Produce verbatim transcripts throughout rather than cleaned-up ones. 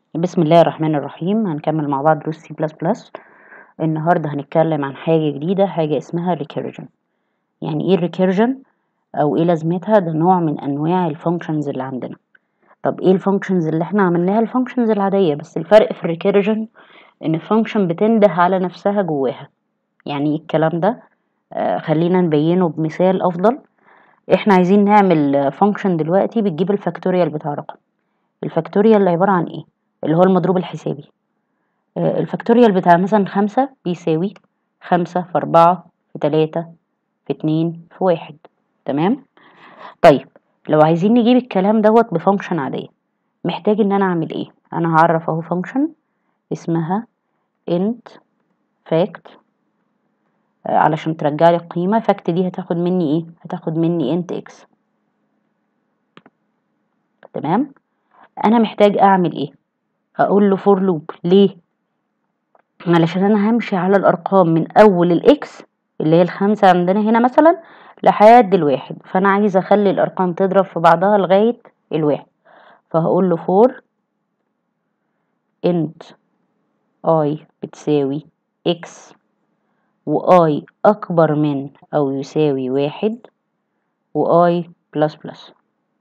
بسم الله الرحمن الرحيم. هنكمل مع بعض دروس سي بلس بلس. النهارده هنتكلم عن حاجة جديدة، حاجة اسمها recursion. يعني ايه recursion او ايه لازمتها؟ ده نوع من انواع الفانكشنز اللي عندنا. طب ايه الفانكشنز اللي احنا عملناها؟ الفانكشنز العادية، بس الفرق في الريكيرجن ان الفانكشن بتنده على نفسها جواها. يعني ايه الكلام ده؟ آه خلينا نبينه بمثال افضل. احنا عايزين نعمل فانكشن دلوقتي بتجيب الفاكتوريال بتاع رقم. الفاكتوريال اللي عبارة عن ايه؟ اللي هو المضروب الحسابي. الفاكتوريال بتاع مثلا خمسة بيساوي خمسة في أربعة في تلاتة في اتنين في واحد. تمام. طيب لو عايزين نجيب الكلام دوت بفانكشن عادية، محتاج ان انا اعمل ايه؟ انا هعرف اهو فانكشن اسمها int fact علشان ترجع لي القيمة. fact دي هتاخد مني ايه؟ هتاخد مني int x. تمام. انا محتاج اعمل ايه؟ هقول له for loop. ليه؟ علشان انا همشي على الارقام من اول الاكس اللي هي الخمسة عندنا هنا مثلا لحد الواحد، فانا عايزه اخلي الارقام تضرب في بعضها لغايه الواحد. فهقول له فور انت اي بتساوي اكس واي اكبر من او يساوي واحد واي بلس بلس.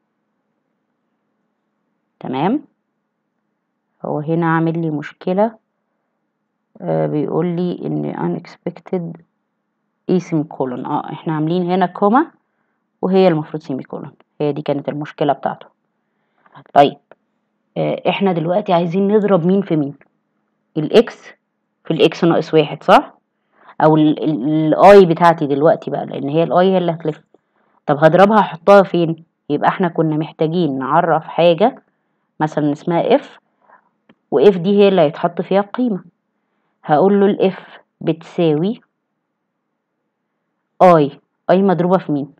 تمام. هو هنا عامل لي مشكله، آه بيقول لي ان unexpected اي سيمي كولون. اه احنا عاملين هنا كوما وهي المفروض سيمي كولون، هي دي كانت المشكله بتاعته. طيب آه احنا دلوقتي عايزين نضرب مين في مين؟ الاكس في الاكس ناقص واحد، صح؟ او الاي بتاعتي دلوقتي بقى، لان هي الاي هي اللي هتلف. طب هضربها احطها فين؟ يبقى احنا كنا محتاجين نعرف حاجه مثلا اسمها اف، واف دي هي اللي هيتحط فيها القيمه. هقول له الاف بتساوي اي. اي مضروبه في مين؟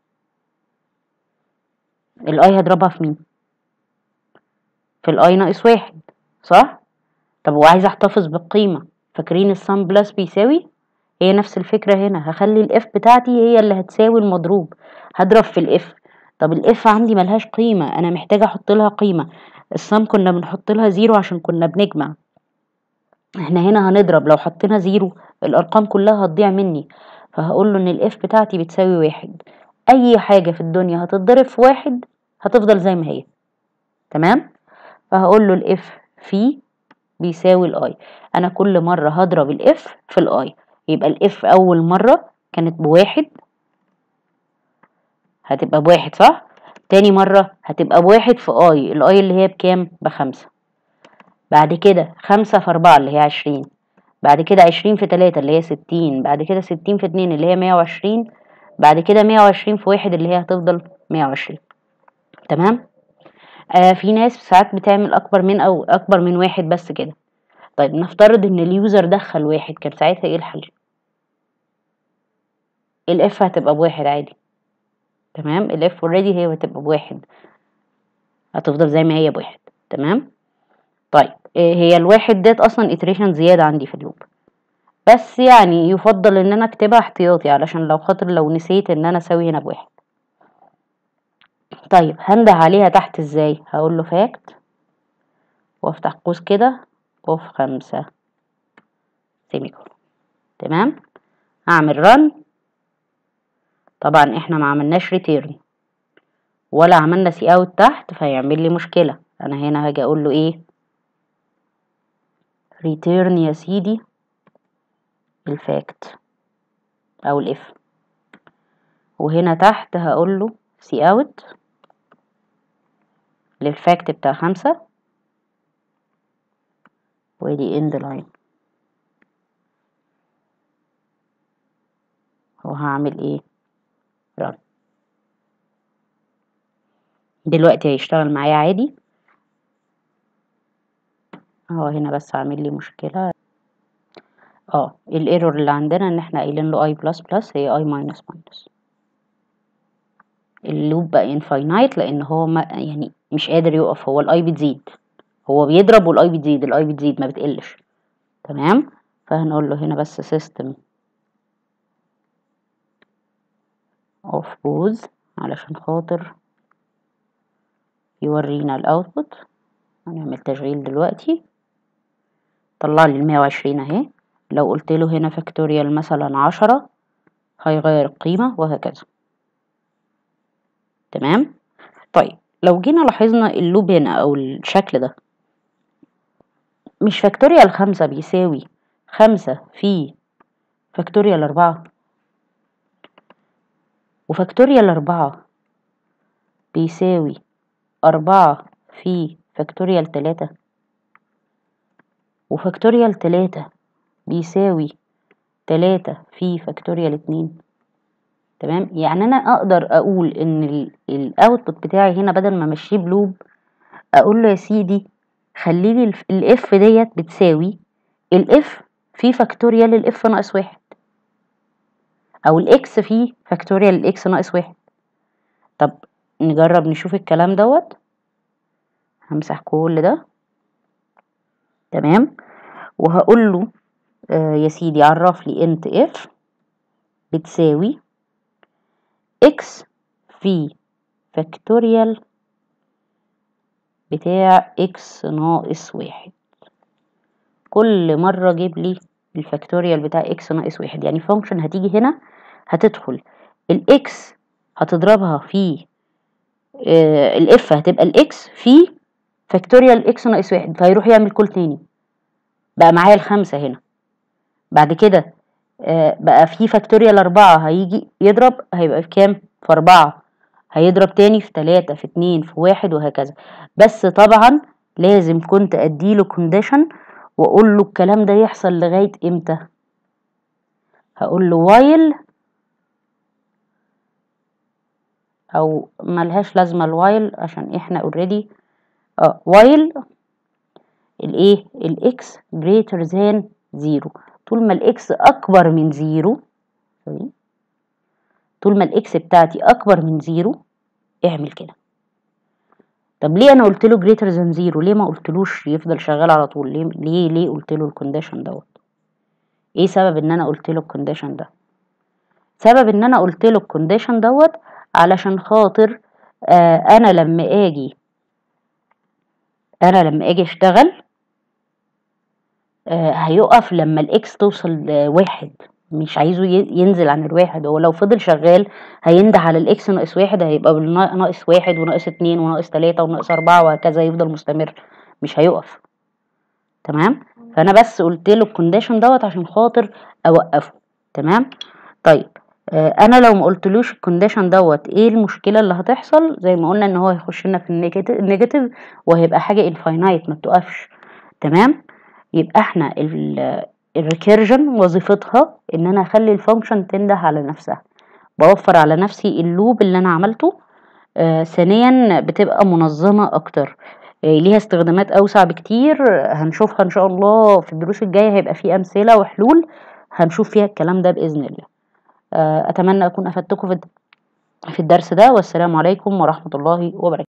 الاي هضربها في مين؟ في الاي ناقص واحد، صح؟ طب وعايزه احتفظ بالقيمه، فاكرين السم بلس بيساوي؟ هي نفس الفكره هنا، هخلي الاف بتاعتي هي اللي هتساوي المضروب. هضرب في الاف. طب الاف عندي ملهاش قيمه، انا محتاجه احط لها قيمه. السم كنا بنحط لها زيرو عشان كنا بنجمع. احنا هنا هنضرب، لو حطينا زيرو الارقام كلها هتضيع مني. فهقول له ان الاف بتاعتي بتساوي واحد. اي حاجه في الدنيا هتتضرب في واحد هتفضل زي ما هي. تمام. فهقول له الاف في بيساوي الاي. انا كل مرة هضرب الاف في الاي، يبقى الاف اول مرة كانت بواحد هتبقى بواحد، صح؟ تاني مرة هتبقى بواحد في اي، الاي اللي هي بكام؟ بخمسة. بعد كده خمسة في اربعة اللي هي عشرين. بعد كده عشرين في تلاتة اللي هي ستين. بعد كده ستين في اتنين اللي هي مية وعشرين. بعد كده مية وعشرين في واحد اللي هي هتفضل مية وعشرين. تمام. آه في ناس ساعات بتعمل اكبر من او اكبر من واحد بس كده. طيب نفترض ان اليوزر دخل واحد، كان ساعتها ايه الحل؟ الاف هتبقى بواحد عادي. تمام. الاف اوريدي هي هتبقى بواحد، هتفضل زي ما هي بواحد. تمام. طيب هي الواحد ديت اصلا iteration زيادة عندي في اللوب، بس يعني يفضل ان انا اكتبها احتياطي علشان لو خاطر لو نسيت ان انا اسوي هنا بواحد. طيب هنده عليها تحت ازاي؟ هقول له فاكت وافتح قوس كده اوف خمسة سيميكولون. تمام. هعمل رن. طبعا احنا ما عملناش ريتيرن ولا عملنا سي اوت تحت، فيعمل لي مشكلة. انا هنا هاجي اقول له ايه؟ ريتيرن يا سيدي الفاكت او الاف. وهنا تحت هقول له سي اوت للفاكت بتاع خمسة، ودي اند لاين. وهعمل ايه؟ رن. دلوقتي هيشتغل معايا عادي. هو هنا بس عامل لي مشكلة. اه الايرور اللي عندنا ان احنا قايلين له اي بلس بلس، هي اي ماينس ماينس. اللوب بقى انفاينايت لان هو ما يعني مش قادر يقف، هو الاي بتزيد، هو بيضرب والاي بتزيد، الاي بتزيد ما بتقلش. تمام. فهنقول له هنا بس سيستم اوف بوز علشان خاطر يورينا الاوتبوت. هنعمل تشغيل دلوقتي، طلع لي المية وعشرين اهي. لو قلت له هنا فاكتوريال مثلا عشرة هيغير القيمة وهكذا. تمام. طيب لو جينا لاحظنا اللوب هنا او الشكل ده، مش فاكتوريال خمسة بيساوي خمسة في فاكتوريال أربعة، وفاكتوريال أربعة بيساوي أربعة في فاكتوريال تلاتة، وفاكتوريال تلاتة بيساوي تلاتة في فاكتوريال اتنين. تمام. يعني انا اقدر اقول ان الاوتبوت بتاعي هنا بدل ما امشيه بلوب اقول له يا سيدي خلي لي الاف ديت بتساوي الاف في فاكتوريال الاف ناقص واحد، او الاكس في فاكتوريال الاكس ناقص واحد. طب نجرب نشوف الكلام دوت. همسح كل ده. تمام. وهقول له آه يا سيدي عرف لي انت اف بتساوي اكس في فاكتوريال بتاع اكس ناقص واحد. كل مرة جيب لي الفاكتوريال بتاع اكس ناقص واحد. يعني فانكشن هتيجي هنا هتدخل الاكس هتضربها في آه الاف هتبقى الاكس في فاكتوريال اكس ناقص واحد، فهيروح يعمل كل تاني بقى معايا الخمسة هنا. بعد كده آه بقى في فاكتوريال أربعة هيجي يضرب هيبقى في كام؟ في أربعة. هيضرب تاني في تلاتة في اتنين في واحد وهكذا. بس طبعا لازم كنت اديله كونديشن واقول له الكلام ده يحصل لغاية امتى. هقول له وايل، او ملهاش لازمة الوايل عشان احنا اوريدي اه وايل الايه الاكس greater than زيرو. طول ما الاكس اكبر من زيرو، طول ما الاكس بتاعتي اكبر من زيرو اعمل كده. طب ليه انا قلت له greater than زيرو؟ ليه ما قلتلوش يفضل شغال على طول؟ ليه ليه ليه قلت له الكونديشن دوت؟ ايه سبب ان انا قلت له الكونديشن ده؟ سبب ان انا قلت له الكونديشن دوت علشان خاطر آه انا لما اجي انا لما اجي اشتغل آه هيقف لما الاكس توصل لواحد، مش عايزه ينزل عن الواحد. هو لو فضل شغال هينده على الاكس ناقص واحد، هيبقى ناقص واحد وناقص اتنين وناقص تلاتة وناقص اربعة وهكذا، يفضل مستمر مش هيقف. تمام. فانا بس قلت له الكونديشن دوت عشان خاطر اوقفه. تمام. طيب آه انا لو ما قلتلوش الكونديشن دوت ايه المشكله اللي هتحصل؟ زي ما قلنا ان هو هيخش لنا في النيجاتيف وهيبقى حاجه انفاينايت ما بتقفش. تمام. يبقى احنا الريكيرجن وظيفتها ان انا اخلي الفانكشن تنده على نفسها، بوفر على نفسي اللوب اللي انا عملته. آه ثانيا بتبقى منظمه اكتر، آه ليها استخدامات اوسع بكتير هنشوفها ان شاء الله في الدروس الجايه. هيبقى فيه امثله وحلول هنشوف فيها الكلام ده باذن الله. آه اتمنى اكون افدتكم في الدرس ده، والسلام عليكم ورحمه الله وبركاته.